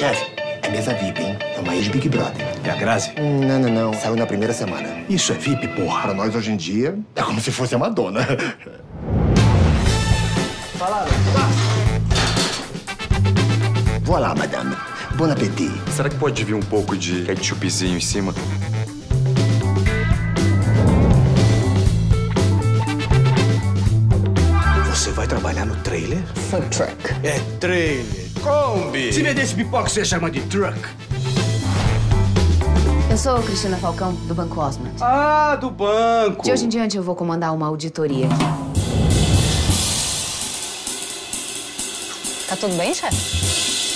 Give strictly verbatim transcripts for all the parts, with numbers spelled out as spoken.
Chefe, é mesa V I P, hein? É uma ex-Big Brother. É a Grazi? Hum, não, não, não. Saiu na primeira semana. Isso é V I P, porra. Pra nós, hoje em dia, é como se fosse a Madonna. Falaram. Voilà, madame. Bon appétit. Será que pode vir um pouco de ketchupzinho em cima? Você vai trabalhar no trailer? Food truck. É trailer. Kombi. Se vender esse pipoca, você chama de truck. Eu sou Cristina Falcão, do Banco Osmond. Ah, do banco. De hoje em diante, eu vou comandar uma auditoria aqui. Tá tudo bem, chefe?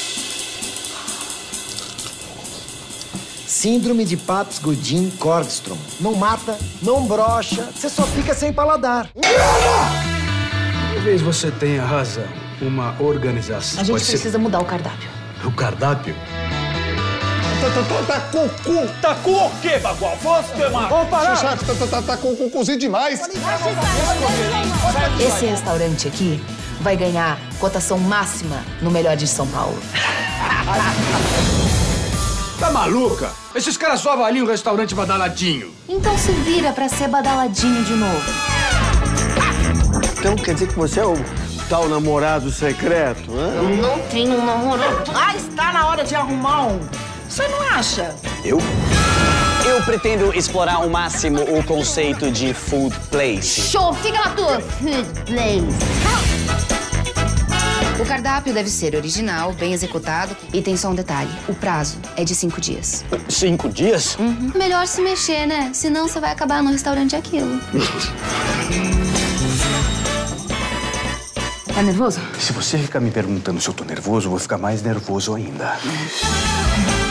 Síndrome de Papes-Gudin-Korgstrom. Não mata, não brocha, você só fica sem paladar. Talvez você tenha razão. Uma organização. A gente Pode precisa ser... mudar o cardápio. O cardápio? Tá com cu. Tá com o quê, Bagual? Você, mano? Vamos parar! Chefe, tá, tá, tá, tá com cucuzinho demais. Esse restaurante aqui vai ganhar cotação máxima no Melhor de São Paulo. Tá maluca? Esses caras só avaliam o restaurante badaladinho. Então se vira pra ser badaladinho de novo. Então quer dizer que você é o tal namorado secreto, né? Eu não tenho um namorado. Ah, está na hora de arrumar um. Você não acha? Eu? Eu pretendo explorar ao máximo o conceito de food place. Show! Fica na tua food place. O cardápio deve ser original, bem executado e tem só um detalhe. O prazo é de cinco dias. Cinco dias? Uhum. Melhor se mexer, né? Senão você vai acabar no restaurante aquilo. Tá nervoso? Se você ficar me perguntando se eu tô nervoso, eu vou ficar mais nervoso ainda.